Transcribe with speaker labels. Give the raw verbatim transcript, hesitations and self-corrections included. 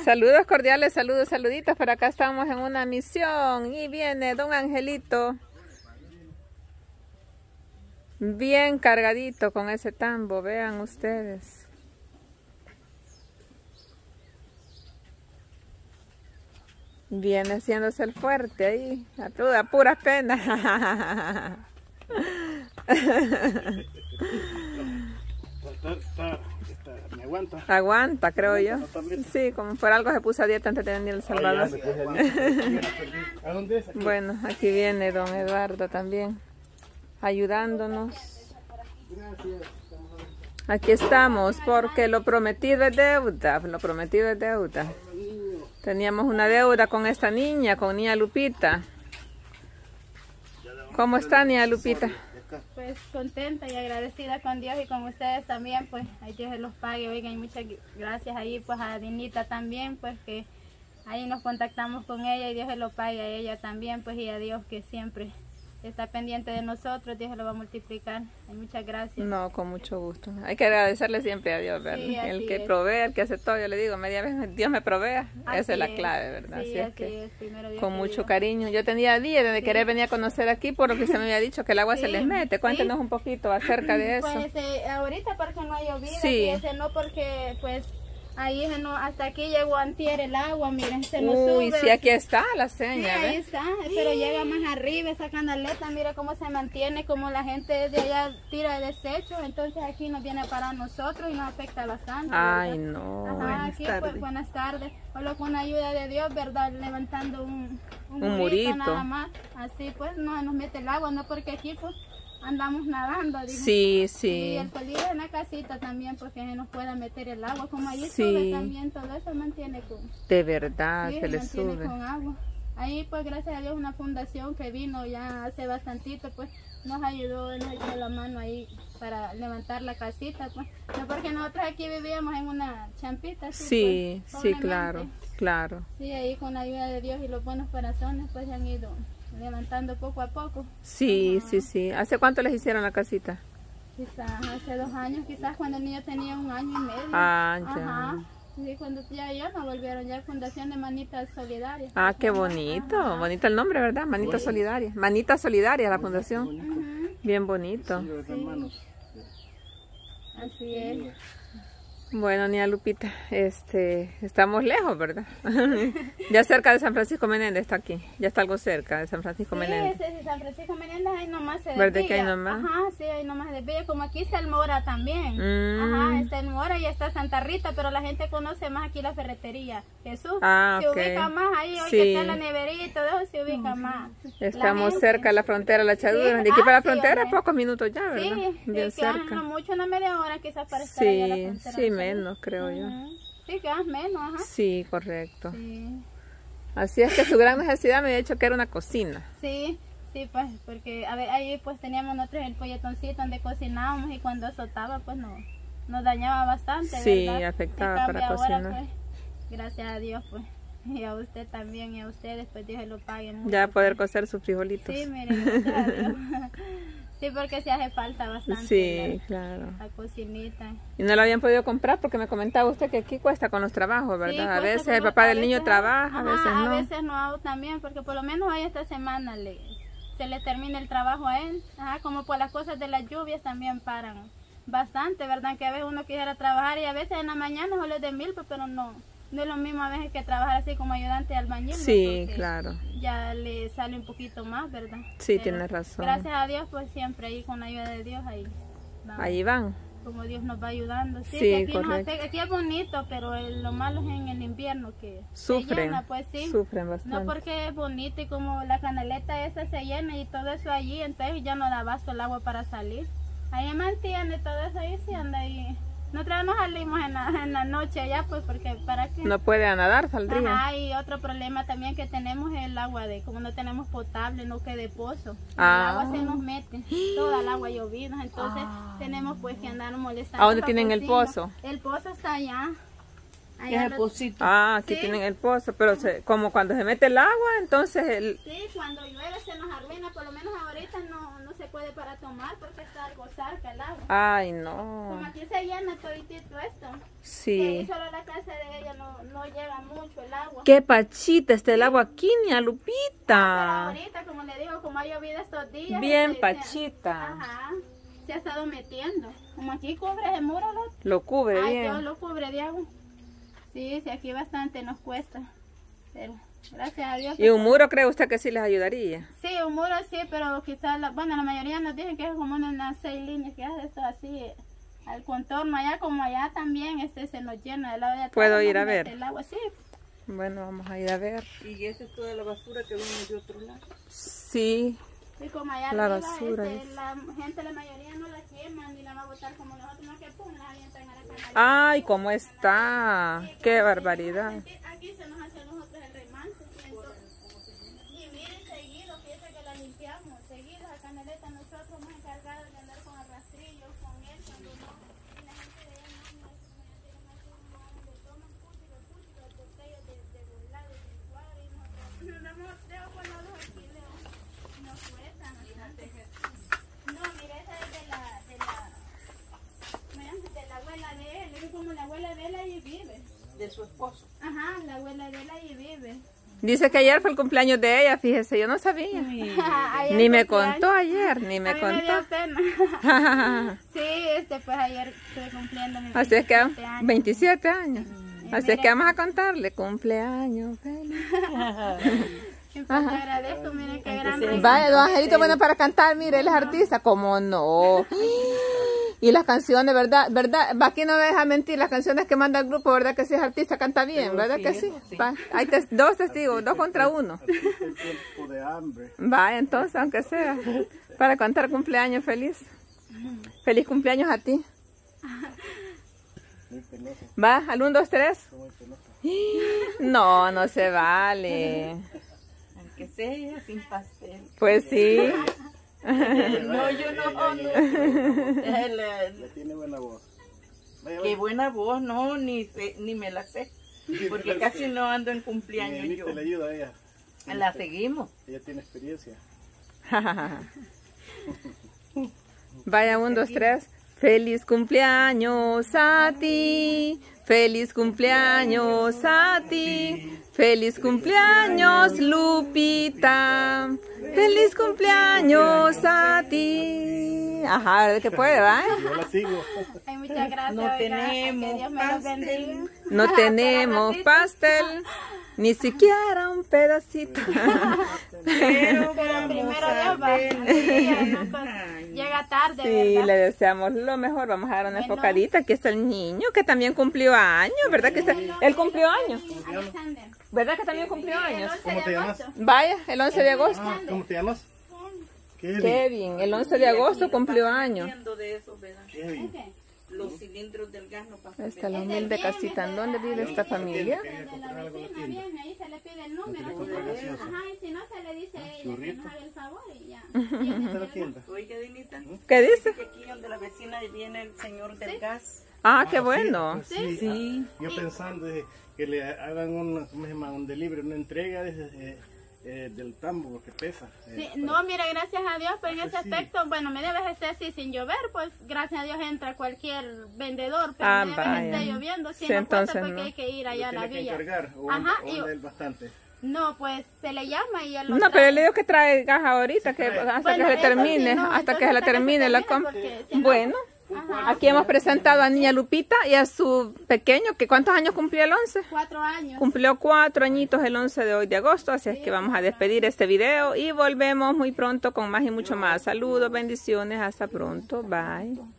Speaker 1: Saludos cordiales, saludos, saluditos. Por acá estamos en una misión y viene don Angelito. Bien cargadito con ese tambo, vean ustedes. Viene haciéndose el fuerte ahí, a toda pura pena.
Speaker 2: ¿Me aguanta?
Speaker 1: Aguanta, creo yo. Sí, como por algo se puso a dieta antes de venir a El Salvador.
Speaker 2: ¿A dónde es?
Speaker 1: Bueno, aquí viene don Eduardo también, ayudándonos. Aquí estamos, porque lo prometido es deuda, lo prometido es deuda. Teníamos una deuda con esta niña, con niña Lupita. ¿Cómo está niña Lupita?
Speaker 3: Pues contenta y agradecida con Dios y con ustedes también, pues ahí Dios se los pague, oigan, y muchas gracias ahí pues a Dinita también, pues que ahí nos contactamos con ella y Dios se lo pague a ella también, pues y a Dios que siempre está pendiente de nosotros, Dios se lo va a multiplicar. Muchas gracias.
Speaker 1: No, con mucho gusto. Hay que agradecerle siempre a Dios, ¿verdad? Sí, el que es. provee, el que hace todo, yo le digo, media vez Dios me provea, así esa es la clave, ¿verdad?
Speaker 3: Sí,
Speaker 1: así es
Speaker 3: así
Speaker 1: que
Speaker 3: es. Primero Dios
Speaker 1: con
Speaker 3: te
Speaker 1: mucho
Speaker 3: digo.
Speaker 1: cariño. Yo tenía días de sí. querer venir a conocer aquí por lo que se me había dicho que el agua sí. se les mete. Cuéntenos sí. un poquito acerca de eso.
Speaker 3: Pues eh, ahorita porque no ha llovido,
Speaker 1: sí.
Speaker 3: fíjese, no porque pues ahí no, hasta aquí llegó antier el agua, miren, se nos
Speaker 1: Uy,
Speaker 3: sube.
Speaker 1: sí, aquí está la seña,
Speaker 3: Sí, ahí
Speaker 1: ¿ves?
Speaker 3: está, pero llega más arriba esa canaleta, mira cómo se mantiene, como la gente de allá tira el desecho, entonces aquí nos viene para nosotros y nos afecta bastante.
Speaker 1: Ay,
Speaker 3: ¿verdad?
Speaker 1: no,
Speaker 3: Ajá,
Speaker 1: buenas
Speaker 3: aquí
Speaker 1: tardes.
Speaker 3: pues buenas tardes, solo con la ayuda de Dios, ¿verdad? Levantando un, un,
Speaker 1: un
Speaker 3: murito,
Speaker 1: murito.
Speaker 3: nada más, así pues no nos mete el agua, no porque aquí pues andamos nadando, digo.
Speaker 1: Sí, sí.
Speaker 3: Y el peligro en la casita también, porque se nos pueda meter el agua, como allí
Speaker 1: sí.
Speaker 3: sube también, todo eso mantiene con...
Speaker 1: De verdad,
Speaker 3: sí,
Speaker 1: se le
Speaker 3: mantiene
Speaker 1: sube.
Speaker 3: con agua. Ahí pues gracias a Dios una fundación que vino ya hace bastantito, pues nos ayudó, nos echó la mano ahí para levantar la casita, pues. No porque nosotros aquí vivíamos en una champita. Así,
Speaker 1: sí,
Speaker 3: pues,
Speaker 1: sí, claro, claro.
Speaker 3: Sí, ahí con la ayuda de Dios y los buenos corazones pues se han ido levantando poco a poco.
Speaker 1: Sí,
Speaker 3: Ajá.
Speaker 1: sí, sí. ¿Hace cuánto les hicieron la casita?
Speaker 3: Quizás hace dos años, quizás cuando el niño tenía un año y medio.
Speaker 1: Ah, ya.
Speaker 3: Ajá. Sí, cuando ya ya nos volvieron ya Fundación de Manitas Solidarias.
Speaker 1: Ah, qué bonito. Ajá. Bonito el nombre, ¿verdad? Manitas Solidarias. Manitas Solidarias, la fundación.
Speaker 3: Uh-huh.
Speaker 1: Bien bonito.
Speaker 3: Sí. Así es.
Speaker 1: Bueno, niña Lupita, este, estamos lejos, ¿verdad? Ya cerca de San Francisco Menéndez está aquí. Ya está algo cerca de San Francisco
Speaker 3: sí,
Speaker 1: Menéndez.
Speaker 3: Sí, sí, San Francisco Menéndez ahí nomás se
Speaker 1: ¿verdad
Speaker 3: desvía.
Speaker 1: que hay nomás?
Speaker 3: Ajá, sí, ahí nomás se desvía. Como aquí está el Mora también.
Speaker 1: Mm.
Speaker 3: Ajá, está el Mora y está Santa Rita, pero la gente conoce más aquí la ferretería. Jesús
Speaker 1: ah,
Speaker 3: se
Speaker 1: okay.
Speaker 3: ubica más ahí, hoy
Speaker 1: sí.
Speaker 3: que está la neverita y todo eso se ubica mm. más.
Speaker 1: Estamos cerca de la frontera, la Chadura. Sí. De aquí
Speaker 3: ah,
Speaker 1: para la
Speaker 3: sí,
Speaker 1: frontera,
Speaker 3: hombre.
Speaker 1: pocos minutos ya, ¿verdad?
Speaker 3: Sí,
Speaker 1: bien
Speaker 3: sí,
Speaker 1: cerca.
Speaker 3: No mucho, una media hora quizás para estar
Speaker 1: sí,
Speaker 3: allá a la frontera.
Speaker 1: Sí, menos, creo
Speaker 3: uh-huh.
Speaker 1: yo.
Speaker 3: Sí, quedas menos, ajá.
Speaker 1: Sí, correcto.
Speaker 3: Sí.
Speaker 1: Así es que su gran necesidad me había dicho que era una cocina.
Speaker 3: Sí, sí, pues, porque a ver, ahí pues teníamos nosotros el polletoncito donde cocinábamos y cuando azotaba pues no, nos dañaba bastante,
Speaker 1: sí,
Speaker 3: ¿verdad?
Speaker 1: afectaba para
Speaker 3: ahora,
Speaker 1: cocinar.
Speaker 3: Pues, gracias a Dios, pues, y a usted también y a ustedes, pues Dios se lo pague mucho.
Speaker 1: Ya poder
Speaker 3: pues.
Speaker 1: cocer sus frijolitos.
Speaker 3: Sí, miren, gracias a Dios. Sí, porque sí hace falta bastante.
Speaker 1: Sí,
Speaker 3: la,
Speaker 1: claro.
Speaker 3: La cocinita.
Speaker 1: Y no lo habían podido comprar porque me comentaba usted que aquí cuesta con los trabajos, ¿verdad?
Speaker 3: Sí,
Speaker 1: a veces el
Speaker 3: como,
Speaker 1: papá del
Speaker 3: veces,
Speaker 1: niño trabaja,
Speaker 3: ajá,
Speaker 1: a veces no.
Speaker 3: A veces no hago también, porque por lo menos hoy esta semana le, se le termina el trabajo a él. Ajá, como por las cosas de las lluvias también paran bastante, ¿verdad? Que a veces uno quisiera trabajar y a veces en la mañana solo es de milpa, pero no. No es lo mismo a veces que trabajar así como ayudante de albañil.
Speaker 1: Sí, claro.
Speaker 3: Ya le sale un poquito más, ¿verdad?
Speaker 1: Sí, tienes razón.
Speaker 3: Gracias a Dios, pues siempre ahí con la ayuda de Dios, ahí vamos.
Speaker 1: Ahí van.
Speaker 3: Como Dios nos va ayudando. Sí,
Speaker 1: sí
Speaker 3: aquí,
Speaker 1: correcto.
Speaker 3: Nos, aquí es bonito, pero el, lo malo es en el invierno que
Speaker 1: sufren,
Speaker 3: se llena, pues sí.
Speaker 1: Sufren bastante.
Speaker 3: No porque es bonito y como la canaleta esta se llena y todo eso allí, entonces ya no da abasto el agua para salir. Ahí mantiene todo eso ahí, sí anda ahí. Nosotros nos salimos en la, en la noche allá, pues, porque para qué.
Speaker 1: No puede nadar, saldría.
Speaker 3: Ajá, y otro problema también que tenemos es el agua de, como no tenemos potable, no que de pozo.
Speaker 1: Ah.
Speaker 3: El agua se nos mete, toda el agua llovida, entonces ah. tenemos pues que andar molestando.
Speaker 1: ¿A dónde tienen el pozo?
Speaker 3: El pozo está allá.
Speaker 4: allá es el pocito.
Speaker 1: Ah, aquí
Speaker 3: sí.
Speaker 1: tienen el pozo, pero se, como cuando se mete el agua, entonces el...
Speaker 3: Sí, cuando llueve se nos arruina, por lo menos ahorita no, no se puede puede para tomar porque está algo sarca el agua.
Speaker 1: Ay,
Speaker 3: Como
Speaker 1: no.
Speaker 3: aquí se llena toditito esto.
Speaker 1: Sí.
Speaker 3: Y solo la casa de ella no, no llega mucho el agua.
Speaker 1: Qué pachita está el agua aquí, niña
Speaker 3: Pero
Speaker 1: Lupita.
Speaker 3: ahorita, como le digo, como ha llovido estos días.
Speaker 1: Bien
Speaker 3: se-
Speaker 1: pachita.
Speaker 3: Ajá. Se ha estado metiendo. Como aquí cubre el muro, lo,
Speaker 1: Lo cubre
Speaker 3: ay, Dios
Speaker 1: bien.
Speaker 3: lo cubre de agua. Sí, sí, aquí bastante nos cuesta. Pero gracias a Dios.
Speaker 1: ¿Y un muro cree usted que sí les ayudaría?
Speaker 3: Sí, un muro sí, pero quizás, la, bueno, la mayoría nos dicen que es como unas seis líneas que hace esto así, eh, al contorno allá, como allá también, este se nos llena del lado de atrás.
Speaker 1: ¿Puedo ir
Speaker 3: nos
Speaker 1: a ver?
Speaker 3: mete el agua, sí.
Speaker 1: Bueno, vamos a ir a ver.
Speaker 4: Y esa es toda la basura que viene de otro lado.
Speaker 1: Sí.
Speaker 3: Y como allá
Speaker 1: La
Speaker 3: arriba,
Speaker 1: basura,
Speaker 3: este,
Speaker 1: dice.
Speaker 3: la gente, la mayoría no la queman ni la va a botar como nosotros, no que pum, la avientan a la canal.
Speaker 1: Ay, ¿cómo está? Qué barbaridad.
Speaker 3: Aquí, aquí se nos hace a nosotros el remance. Y, entonces- y miren, seguido, fíjense que la limpiamos. Seguido, la canaleta, nosotros somos encargados de andar con el rastrillo, con él, cuando no. Y la gente de allá no, no, no, no, le toman cútico, cútico, las botellas de, de volado, de enjuague, y nosotros nos damos dedos con los aquí, Leo. Nos cuesta bastante. No, mire, esa es de la, de la, mira, de la abuela de él. Es como la abuela de él ahí vive.
Speaker 4: De su esposo.
Speaker 3: Ajá, la abuela de él ahí vive.
Speaker 1: Dice que ayer fue el cumpleaños de ella, fíjese, yo no sabía.
Speaker 3: Ayer
Speaker 1: Ni me
Speaker 3: cumpleaños.
Speaker 1: contó ayer, ni me
Speaker 3: A mí me dio
Speaker 1: contó.
Speaker 3: pena. Sí, este, pues ayer estuve cumpliendo mi
Speaker 1: Así es que
Speaker 3: veintisiete años.
Speaker 1: veintisiete años.
Speaker 3: Y
Speaker 1: Así es
Speaker 3: mire,
Speaker 1: que vamos a contarle cumpleaños feliz.
Speaker 3: y pues te agradezco, miren qué gran regalo.
Speaker 1: Vaya, don Angelito, bueno para cantar, mire, él es artista, como no. Y las canciones, ¿verdad? ¿Verdad? Va, aquí no me deja mentir, las canciones que manda el grupo, ¿verdad que sí es artista? Canta bien, ¿verdad que sí? Va, hay tes- dos testigos, dos contra uno.
Speaker 2: El tiempo de hambre.
Speaker 1: Va, entonces, aunque sea, para contar cumpleaños feliz. Feliz cumpleaños a ti.
Speaker 2: Muy penoso,
Speaker 1: Va, al uno, dos, tres.
Speaker 2: muy penoso.
Speaker 1: No, no se vale.
Speaker 4: Aunque sea sin pastel.
Speaker 1: Pues sí.
Speaker 4: No, yo no. no. El, eh,
Speaker 2: Ya tiene buena voz. Vaya,
Speaker 4: Qué
Speaker 2: vaya.
Speaker 4: buena voz, no, ni, sé- ni me la sé. Porque casi no ando en cumpleaños yo.
Speaker 2: Miguelito le ayuda a ella.
Speaker 4: La seguimos.
Speaker 2: Ella tiene experiencia.
Speaker 1: Vaya, un, dos, tres. Feliz cumpleaños a ti. Feliz cumpleaños a ti. Feliz cumpleaños, Lupita. Feliz cumpleaños a ti. Ajá, ¿verdad que puede, va?
Speaker 2: Yo la sigo.
Speaker 3: Ay, muchas gracias.
Speaker 4: No
Speaker 3: oiga,
Speaker 4: tenemos
Speaker 3: que Dios me los
Speaker 4: pastel.
Speaker 3: bendiga.
Speaker 1: No tenemos pastel, ni siquiera un pedacito.
Speaker 4: Pero
Speaker 3: Pero primero Dios va.
Speaker 4: ver.
Speaker 3: Sí, no, pues, llega tarde,
Speaker 1: Sí,
Speaker 3: ¿verdad?
Speaker 1: le deseamos lo mejor. Vamos a dar una
Speaker 3: Bueno.
Speaker 1: enfocadita. Aquí está el niño que también cumplió años, ¿verdad que está? Él cumplió años,
Speaker 3: Alexander.
Speaker 1: ¿verdad que también cumplió años?
Speaker 2: ¿Cómo te llamas?
Speaker 1: Vaya, el once de agosto.
Speaker 2: Ah, ¿cómo te llamas? Kevin.
Speaker 1: Kevin, el once de agosto cumplió años.
Speaker 4: Viendo de eso, ¿verdad?
Speaker 2: Kevin.
Speaker 4: Los cilindros del gas no pasan.
Speaker 1: Esta es la humilde casita. ¿En dónde vive esta familia?
Speaker 2: Quería
Speaker 3: De
Speaker 2: comprar
Speaker 3: la
Speaker 2: algo de la
Speaker 3: vecina,
Speaker 2: tienda.
Speaker 3: bien, ahí se le pide el número.
Speaker 2: quiere comprar gaseosa.
Speaker 3: Ajá, y si no se le dice a ella que
Speaker 2: churrito.
Speaker 3: nos haga el favor y ya.
Speaker 2: ¿Dónde está la tienda?
Speaker 4: Oiga, Dinita,
Speaker 1: ¿Qué dice?
Speaker 4: que aquí donde la vecina viene el señor del gas.
Speaker 1: Ah, qué
Speaker 2: Ah,
Speaker 1: bueno.
Speaker 2: sí, pues sí.
Speaker 4: Sí.
Speaker 2: Ah, yo pensando eh, que le hagan un, ¿cómo se llama? Un delivery, una entrega de, eh, eh, del tambo, porque pesa. eh,
Speaker 3: Sí, no, mira, gracias a Dios, pero en
Speaker 2: Pues
Speaker 3: ese
Speaker 2: sí.
Speaker 3: aspecto, bueno, media vez esté así sin llover, pues gracias a Dios entra cualquier vendedor, pero
Speaker 1: Ah,
Speaker 3: media vez
Speaker 1: vaya.
Speaker 3: esté lloviendo, si
Speaker 1: Sí,
Speaker 3: no cuesta,
Speaker 1: entonces
Speaker 3: pues
Speaker 1: no.
Speaker 3: que hay que ir
Speaker 2: lo
Speaker 3: allá a la
Speaker 2: tiene que
Speaker 3: villa.
Speaker 2: encargar, o
Speaker 3: Ajá,
Speaker 2: anda, o
Speaker 3: y-
Speaker 2: anda él bastante.
Speaker 3: no, pues se le llama y él lo
Speaker 1: No, pero
Speaker 3: trae.
Speaker 1: yo le digo que trae gas ahorita, que hasta
Speaker 3: Bueno,
Speaker 1: que se
Speaker 3: eso
Speaker 1: termine,
Speaker 3: sí, no,
Speaker 1: hasta que
Speaker 3: entonces
Speaker 1: se la
Speaker 3: hasta que se
Speaker 1: termine la
Speaker 3: termine,
Speaker 1: compra.
Speaker 3: porque si no-
Speaker 1: Bueno,
Speaker 3: Ajá,
Speaker 1: aquí hemos presentado a niña Lupita y a su pequeño, que ¿cuántos años cumplió el once?
Speaker 3: cuatro años.
Speaker 1: Cumplió cuatro añitos el once de hoy de agosto, así es que vamos a despedir este video y volvemos muy pronto con más y mucho más. Saludos, bendiciones, hasta pronto, bye.